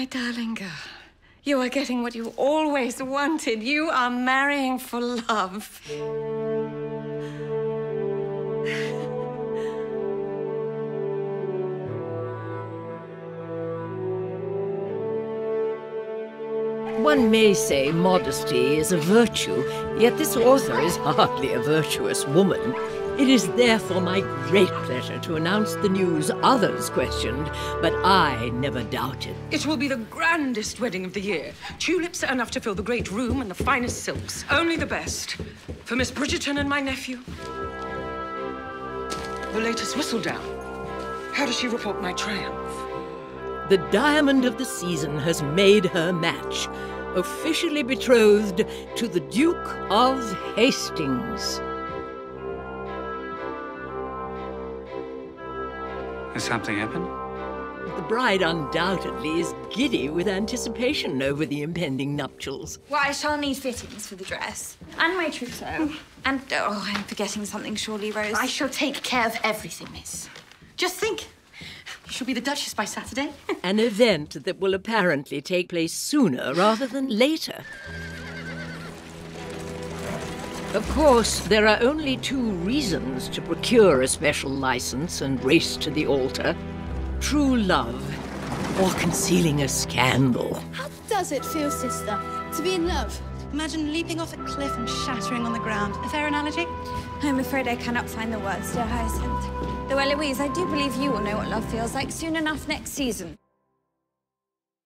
My darling girl, you are getting what you always wanted. You are marrying for love. One may say modesty is a virtue, yet this author is hardly a virtuous woman. It is therefore my great pleasure to announce the news others questioned, but I never doubted. It will be the grandest wedding of the year. Tulips are enough to fill the great room and the finest silks. Only the best. For Miss Bridgerton and my nephew. The latest Whistledown. How does she report my triumph? The diamond of the season has made her match, officially betrothed to the Duke of Hastings. Has something happened? The bride undoubtedly is giddy with anticipation over the impending nuptials. Well, I shall need fittings for the dress. And my trousseau. And, oh, I'm forgetting something, surely, Rose. I shall take care of everything, miss. Just think. You shall be the Duchess by Saturday. An event that will apparently take place sooner rather than later. Of course, there are only two reasons to procure a special license and race to the altar. True love, or concealing a scandal. How does it feel, sister, to be in love? Imagine leaping off a cliff and shattering on the ground. A fair analogy? I'm afraid I cannot find the words, dear Hyacinth. Though, Eloise, I do believe you will know what love feels like soon enough next season.